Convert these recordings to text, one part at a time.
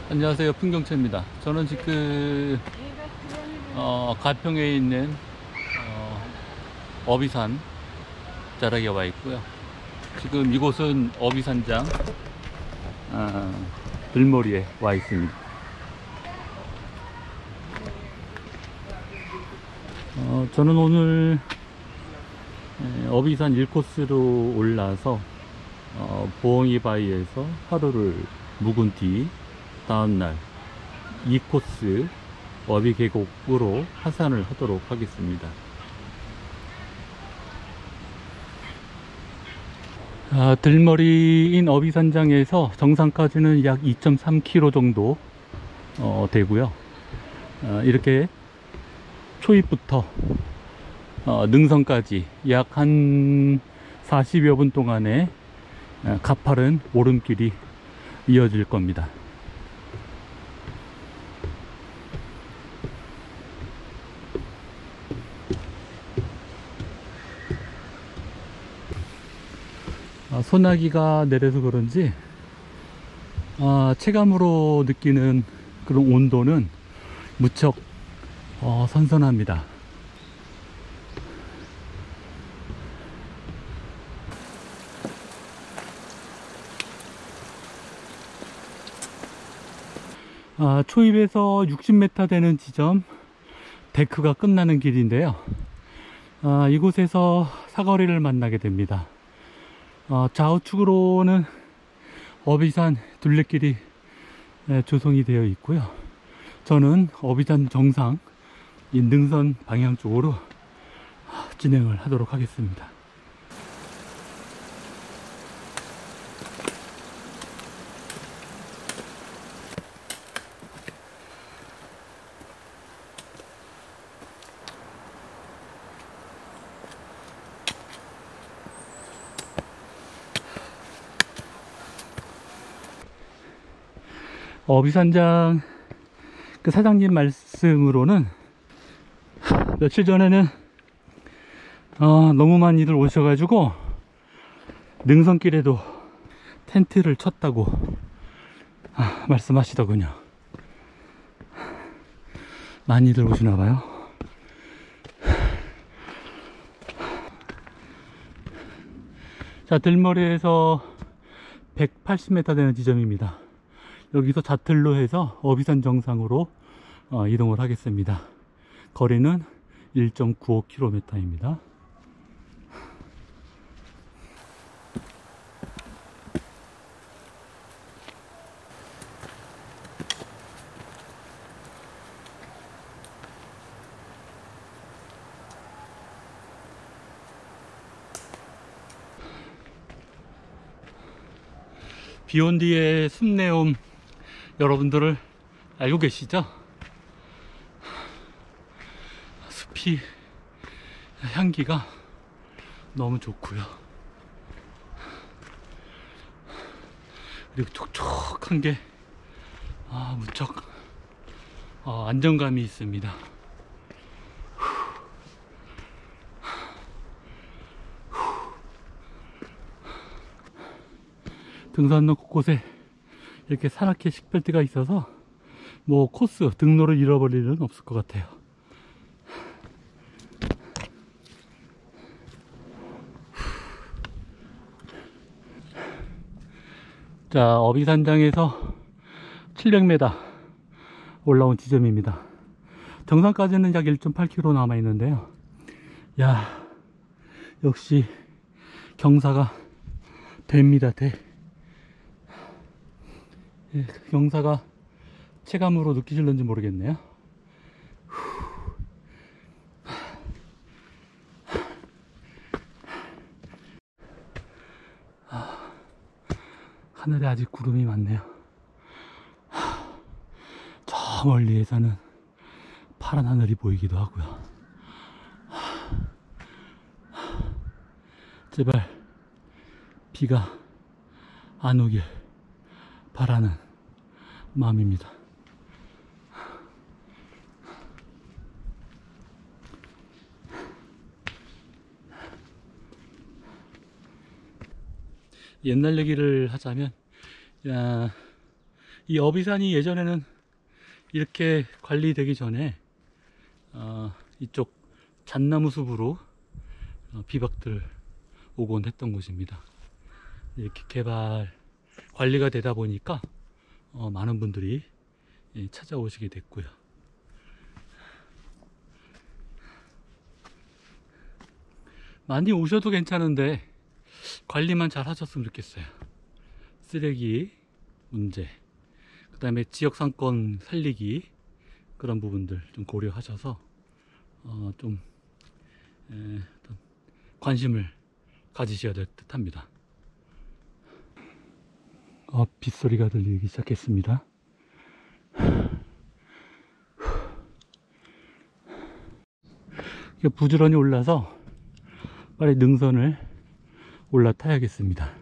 안녕하세요, 풍경채입니다. 저는 지금 가평에 있는 어비산 자락에 와 있고요. 지금 이곳은 어비산장 들머리에 와 있습니다. 저는 오늘 어비산 1코스로 올라서 보엉이 바위에서 하루를 묵은 뒤 다음날 2코스 어비 계곡으로 하산을 하도록 하겠습니다. 들머리인 어비산장에서 정상까지는 약 2.3km 정도 되고요. 이렇게 초입부터 능선까지 약 한 40여 분 동안의 가파른 오름길이 이어질 겁니다. 소나기가 내려서 그런지 체감으로 느끼는 그런 온도는 무척 선선합니다. 초입에서 60m 되는 지점 데크가 끝나는 길인데요. 이곳에서 사거리를 만나게 됩니다. 좌우측으로는 어비산 둘레길이 조성이 되어 있고요. 저는 어비산 정상 능선 방향 쪽으로 진행을 하도록 하겠습니다. 어비산장 그 사장님 말씀으로는 며칠 전에는 너무 많이들 오셔가지고 능선길에도 텐트를 쳤다고 말씀하시더군요. 많이들 오시나봐요. 자, 들머리에서 180m 되는 지점입니다. 여기서 자틀로 해서 어비산 정상으로 이동을 하겠습니다. 거리는 1.95km입니다. 비온 뒤에 숲내음 여러분들을 알고 계시죠? 숲이 향기가 너무 좋고요. 그리고 촉촉한 게 무척 안정감이 있습니다. 등산로 곳곳에 이렇게 사납게 식별대가 있어서 뭐 코스 등로를 잃어버릴 일은 없을 것 같아요. 자, 어비산장에서 700m 올라온 지점입니다. 정상까지는 약 1.8km 남아 있는데요. 야, 역시 경사가 됩니다. 경사가 체감으로 느끼실는지 모르겠네요. 하늘에 아직 구름이 많네요. 저 멀리에서는 파란 하늘이 보이기도 하고요. 제발 비가 안 오길 바라는 마음입니다. 옛날 얘기를 하자면 이 어비산이 예전에는 이렇게 관리되기 전에 이쪽 잣나무 숲으로 비박들 오곤 했던 곳입니다. 이렇게 개발 관리가 되다 보니까 많은 분들이 찾아오시게 됐고요. 많이 오셔도 괜찮은데 관리만 잘 하셨으면 좋겠어요. 쓰레기 문제, 그 다음에 지역상권 살리기, 그런 부분들 좀 고려하셔서 좀 어떤 관심을 가지셔야 될 듯 합니다. 빗소리가 들리기 시작했습니다. 부지런히 올라서 빨리 능선을 올라타야겠습니다.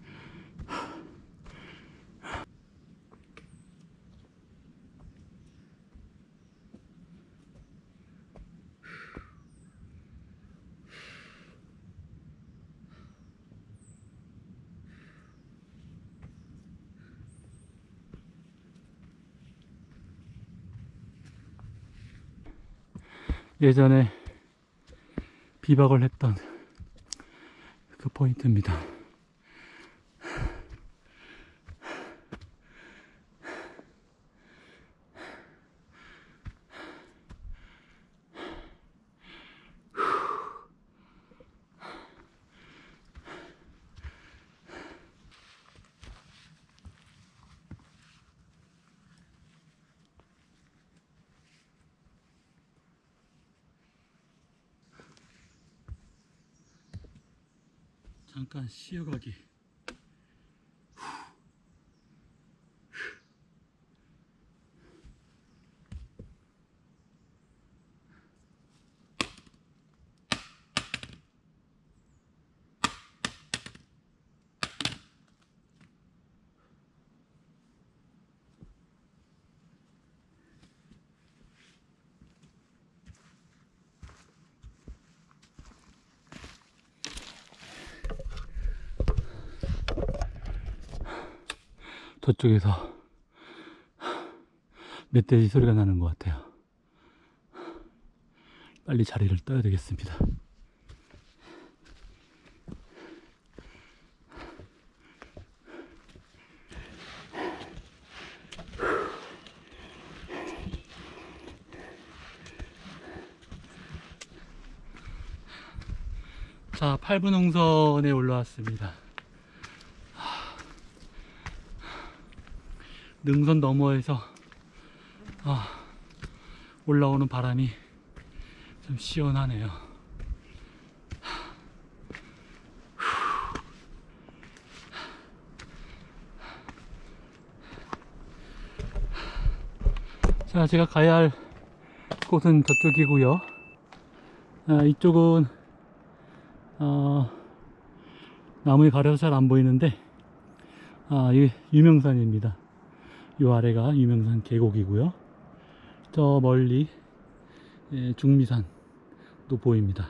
예전에 비박을 했던 그 포인트입니다. 잠깐 쉬어가기. 저쪽에서 멧돼지 소리가 나는 것 같아요. 빨리 자리를 떠야 되겠습니다. 자, 8분 홍선에 올라왔습니다. 능선 너머에서 올라오는 바람이 좀 시원하네요. 자, 제가 가야 할 곳은 저쪽이고요. 이쪽은 나무에 가려서 잘 안 보이는데 이게 유명산입니다. 이 아래가 유명산 계곡이고요. 저 멀리 중미산도 보입니다.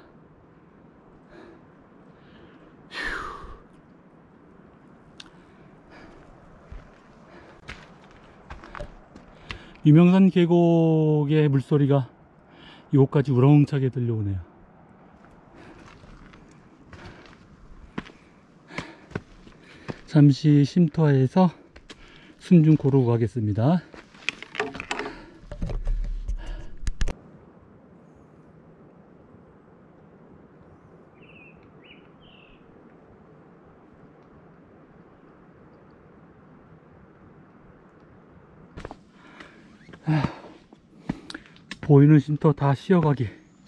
유명산 계곡의 물소리가 이곳까지 우렁차게 들려오네요. 잠시 쉼터에서 숨 좀 고르고 가겠습니다. 보이는 쉼터 다 쉬어가기.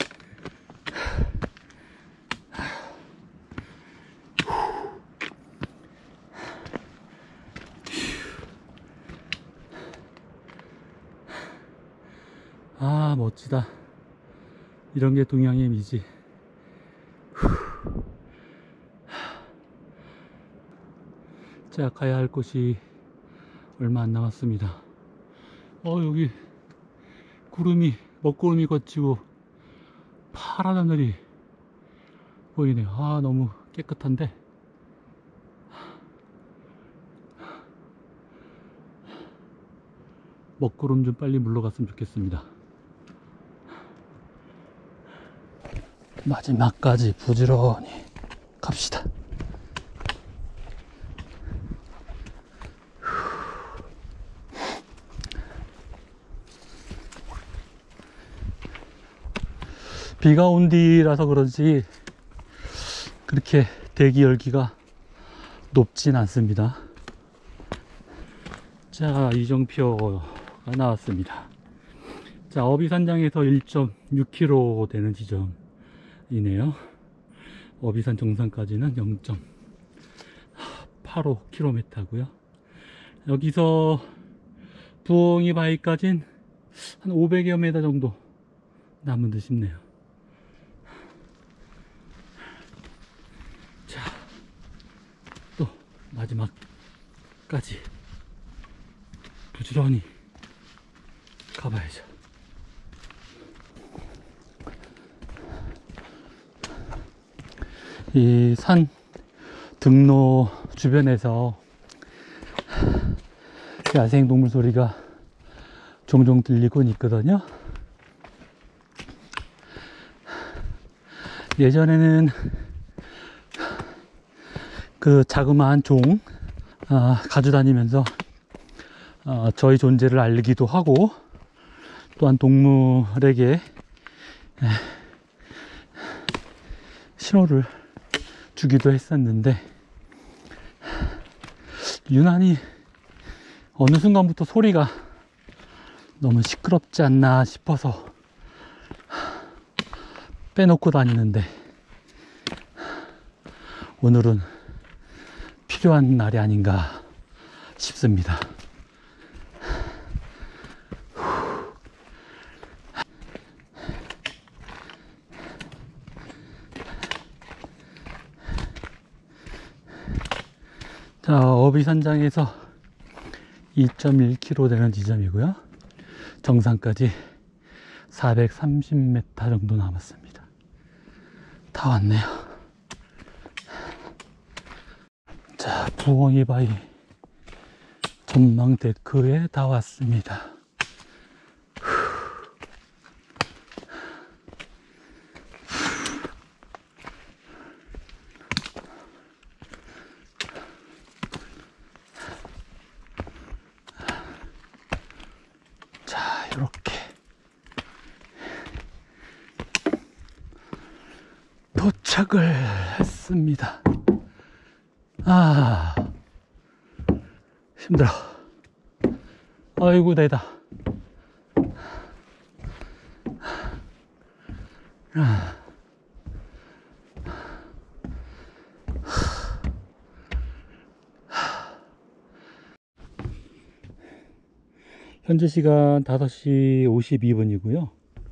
멋지다. 이런 게 동양의 미지. 자, 가야 할 곳이 얼마 안 남았습니다. 여기 먹구름이 걷히고 파란 하늘이 보이네요. 너무 깨끗한데. 먹구름 좀 빨리 물러갔으면 좋겠습니다. 마지막까지 부지런히 갑시다. 비가 온 뒤라서 그런지 그렇게 대기 열기가 높진 않습니다. 자, 이정표가 나왔습니다. 자, 어비산장에서 1.6km 되는 지점이네요. 어비산 정상까지는 0.85km고요. 여기서 부엉이 바위까지는 한 500여 m 정도 남은 듯 싶네요. 자, 또 마지막까지 부지런히 가봐야죠. 이 산 등로 주변에서 야생동물 소리가 종종 들리곤 있거든요. 예전에는 그 자그마한 종 가져다니면서 저희 존재를 알리기도 하고, 또한 동물에게 신호를 주기도 했었는데, 유난히 어느 순간부터 소리가 너무 시끄럽지 않나 싶어서 빼놓고 다니는데, 오늘은 필요한 날이 아닌가 싶습니다. 자, 어비산장에서 2.1km 되는 지점이고요. 정상까지 430m 정도 남았습니다. 다 왔네요. 자, 부엉이 바위 전망 데크에 다 왔습니다. 자, 이렇게 도착을 했습니다. 힘들어. 아이고, 내다. 현재 시간 5시 52분이고요.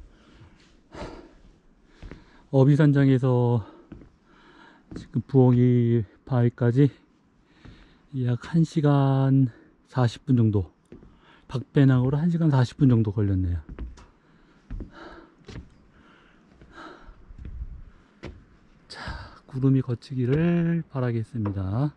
어비산장에서 지금 부엉이 바위까지 약 1시간 40분 정도, 박배낭으로 1시간 40분 정도 걸렸네요. 자, 구름이 걷히기를 바라겠습니다.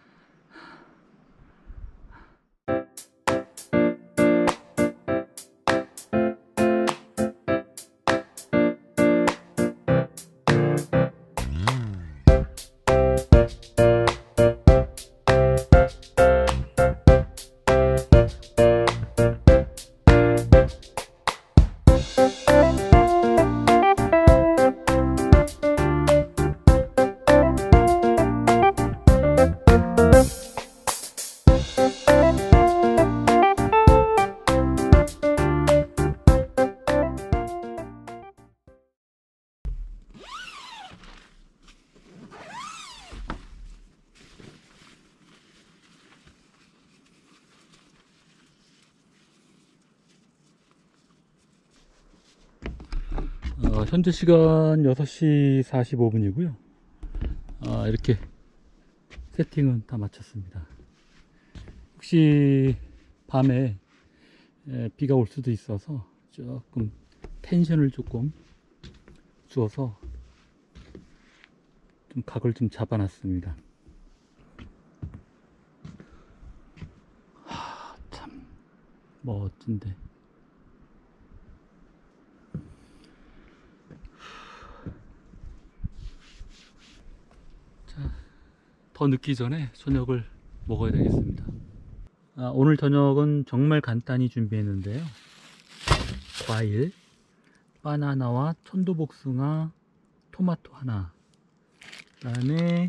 현재 시간 6시 45분이고요. 이렇게 세팅은 다 마쳤습니다. 혹시 밤에 비가 올 수도 있어서 조금 텐션을 조금 주어서 좀 각을 좀 잡아놨습니다. 참 멋진데. 자, 더 늦기 전에 저녁을 먹어야 되겠습니다. 오늘 저녁은 정말 간단히 준비했는데요. 과일, 바나나와 천도복숭아, 토마토 하나, 그 다음에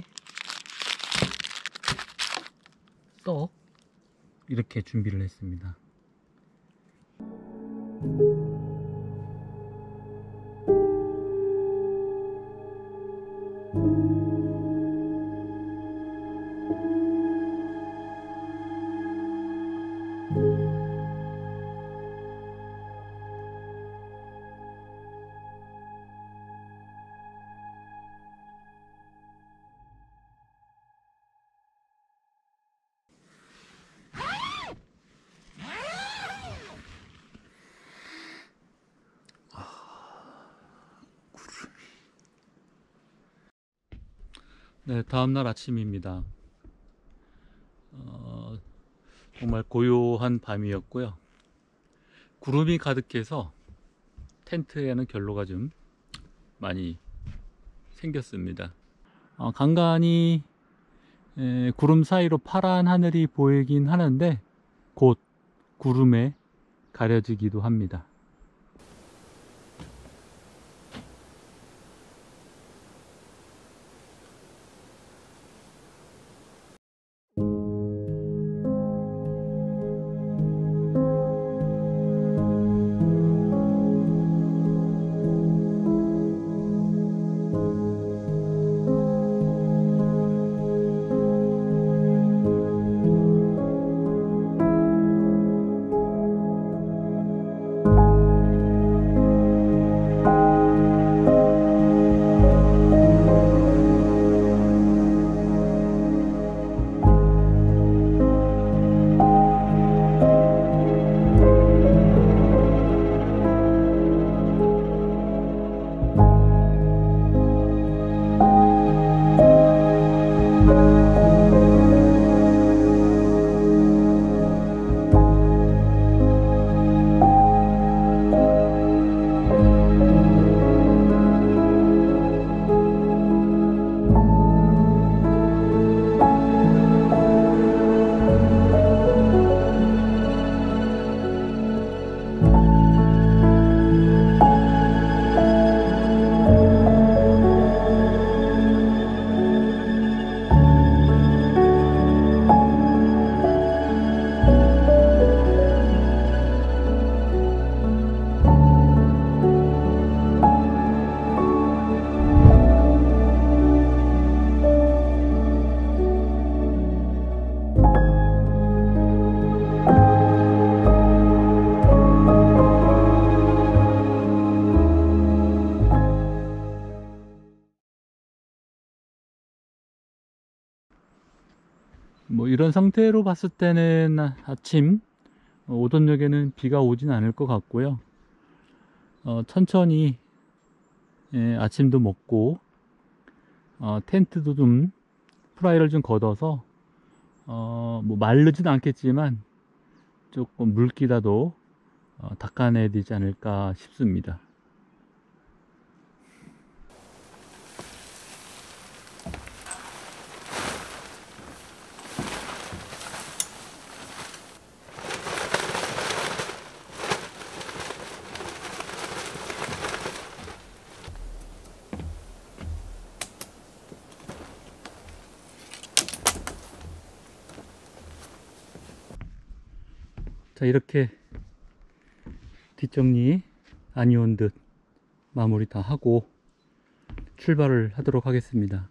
떡, 이렇게 준비를 했습니다. 네, 다음날 아침입니다. 정말 고요한 밤이었고요. 구름이 가득해서 텐트에는 결로가 좀 많이 생겼습니다. 간간히 구름 사이로 파란 하늘이 보이긴 하는데 곧 구름에 가려지기도 합니다. 뭐 이런 상태로 봤을 때는 아침 오전역에는 비가 오진 않을 것 같고요. 천천히 아침도 먹고 텐트도 좀 프라이를 좀 걷어서 뭐 마르진 않겠지만 조금 물기라도 닦아내야 되지 않을까 싶습니다. 자, 이렇게 뒷정리 아니온 듯 마무리 다 하고 출발을 하도록 하겠습니다.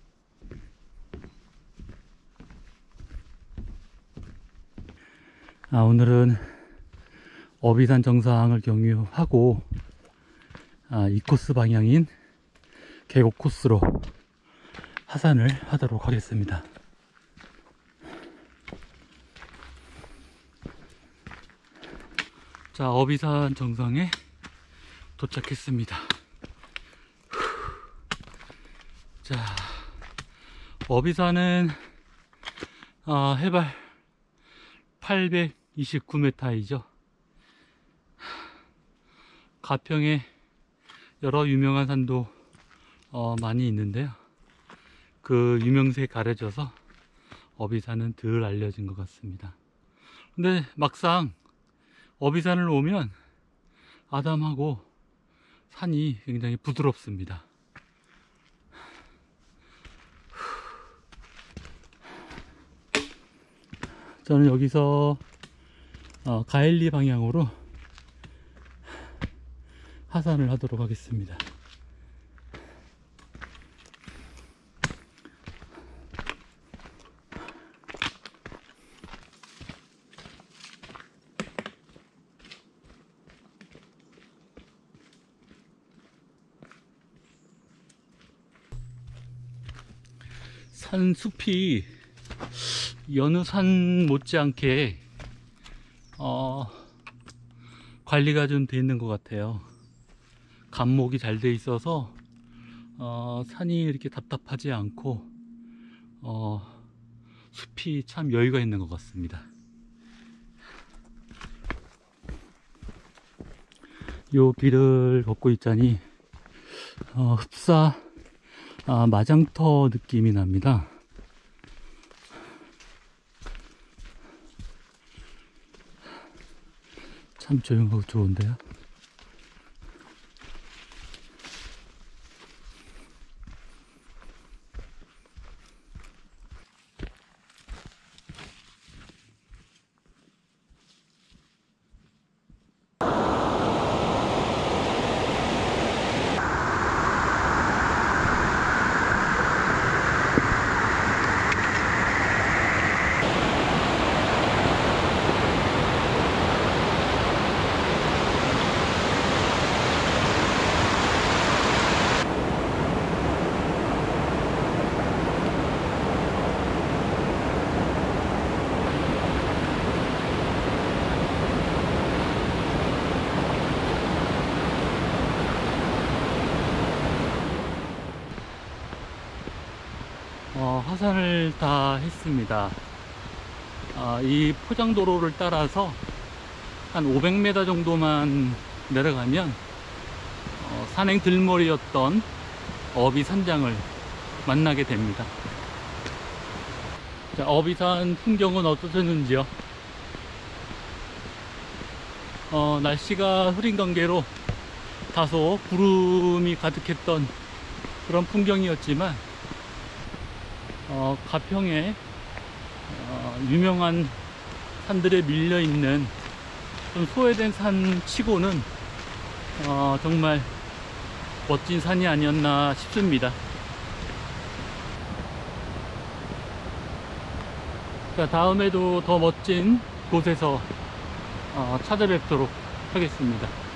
오늘은 어비산 정상을 경유하고 이 코스 방향인 계곡 코스로 하산을 하도록 하겠습니다. 자, 어비산 정상에 도착했습니다. 자, 어비산은 해발 829m이죠. 가평에 여러 유명한 산도 많이 있는데요. 그 유명세에 가려져서 어비산은 덜 알려진 것 같습니다. 근데 막상 어비산을 오면 아담하고 산이 굉장히 부드럽습니다. 저는 여기서 가엘리 방향으로 하산을 하도록 하겠습니다. 산 숲이 여느 산 못지않게 관리가 좀 돼 있는 것 같아요. 감목이 잘 돼 있어서 산이 이렇게 답답하지 않고 숲이 참 여유가 있는 것 같습니다. 요 길을 걷고 있자니 흡사 마장터 느낌이 납니다. 참 조용하고 좋은데요. 하산을 다 했습니다. 이 포장도로를 따라서 한 500m 정도만 내려가면 산행 들머리였던 어비산장을 만나게 됩니다. 자, 어비산 풍경은 어떠셨는지요? 날씨가 흐린 관계로 다소 구름이 가득했던 그런 풍경이었지만 가평에 유명한 산들에 밀려있는 좀 소외된 산 치고는 정말 멋진 산이 아니었나 싶습니다. 자, 다음에도 더 멋진 곳에서 찾아뵙도록 하겠습니다.